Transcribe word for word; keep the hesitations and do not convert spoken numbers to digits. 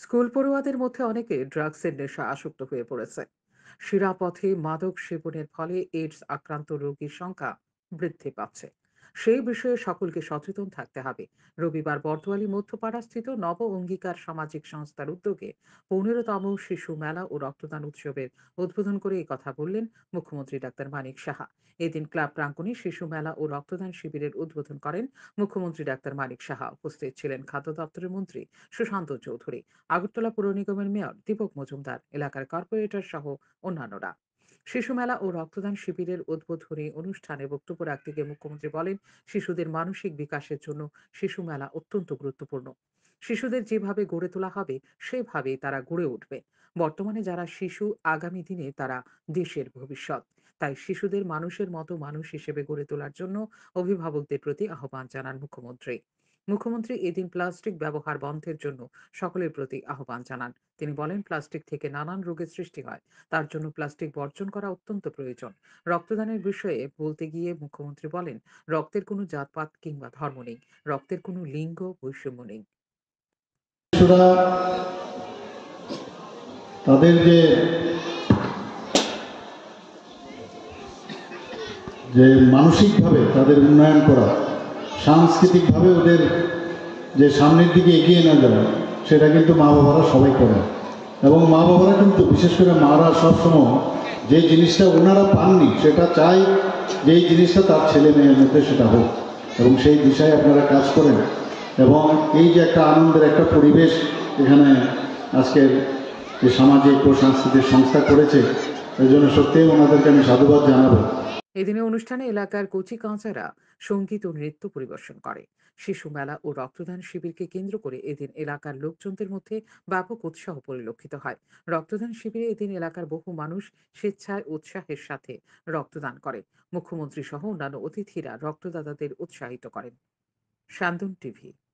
School পড়ুয়াদের মধ্যে অনেকে ড্রাগসের নেশা আসক্ত হয়ে পড়েছে। শিরাপথে মাদক সেবনের ফলে এইডস আক্রান্ত রোগীর সংখ্যা বৃদ্ধি পাচ্ছে। সেই বিষয়ে সকলকে সচেতন থাকতে হবে। রবিবার বর্দোয়ালি মধ্যপাড়া স্থিত নব অঙ্গীকার সামাজিক সংস্থার উদ্যোগে পনেরোতম শিশু মেলা ও রক্তদান উৎসবের উদ্বোধন করে এই কথা বললেন মুখ্যমন্ত্রী ডাক্তার মানিক সাহা। এদিন ক্লাব প্রাঙ্গণে শিশু মেলা ও রক্তদান শিবিরের উদ্বোধন করেন মুখ্যমন্ত্রী ডাক্তার মানিক সাহা। উপস্থিত ছিলেন খাদ্য দপ্তরের মন্ত্রী সুশান্ত চৌধুরী, আগরতলা পুর নিগমের মেয়র দীপক মজুমদার, এলাকার কর্পোরেটর সহ অন্যান্যরা। শিশু মেলা ও রক্তদান শিবিরের উদ্বোধনী অনুষ্ঠানে বক্তব্য রাখতে গিয়ে মুখ্যমন্ত্রী বলেন, শিশুদের মানসিক বিকাশের জন্য শিশু মেলা অত্যন্ত গুরুত্বপূর্ণ। শিশুদের যেভাবে গড়ে তোলা হবে সেভাবেই তারা গড়ে উঠবে। বর্তমানে যারা শিশু, আগামী দিনে তারা দেশের ভবিষ্যৎ। তাই শিশুদের মানুষের মতো মানুষ হিসেবে গড়ে তোলার জন্য অভিভাবকদের প্রতি আহ্বান জানান মুখ্যমন্ত্রী। মুখ্যমন্ত্রী এদিন প্লাস্টিক ব্যবহার বন্ধের জন্য সকলের প্রতি আহ্বান জানান। তিনি বলেন, প্লাস্টিক থেকে নানান রোগের সৃষ্টি হয়। তার জন্য প্লাস্টিক বর্জন করা অত্যন্ত প্রয়োজন। রক্তদানের বিষয়ে বলতে গিয়ে মুখ্যমন্ত্রী বলেন, রক্তের কোনো জাতপাত কিংবা ধর্ম নেই। রক্তের কোনো লিঙ্গ বৈষম্য নেই। শিশুরা তাদের যে যে মানসিকভাবে তাদের উন্নয়ন করা, সাংস্কৃতিকভাবে ওদের যে সামনের দিকে এগিয়ে না যাওয়া, সেটা কিন্তু মা বাবারা সবাই করে। এবং মা বাবারা কিন্তু বিশেষ করে মারা সবসময় যে জিনিসটা ওনারা পাননি সেটা চায় যে এই জিনিসটা তার ছেলে মেয়ের মধ্যে সেটা হোক, এবং সেই দিশায় আপনারা কাজ করেন। এবং এই যে একটা আনন্দের একটা পরিবেশ এখানে আজকের যে সামাজিক ও সাংস্কৃতিক সংস্থা করেছে, এই জন্য সত্যিই ওনাদেরকে আমি সাধুবাদ জানাবো। এদিনের অনুষ্ঠানে এলাকার কচি কাঁচারা সঙ্গীত ও নৃত্য পরিবেশন করে। শিশু মেলা ও রক্তদান শিবিরকে কেন্দ্র করে এদিন এলাকার লোকজনদের মধ্যে ব্যাপক উৎসাহ পরিলক্ষিত হয়। রক্তদান শিবিরে এদিন এলাকার বহু মানুষ স্বেচ্ছায় উৎসাহের সাথে রক্তদান করে। মুখ্যমন্ত্রী সহ অন্যান্য অতিথিরা রক্তদাতাদের উৎসাহিত করেন। শান্তন টিভি।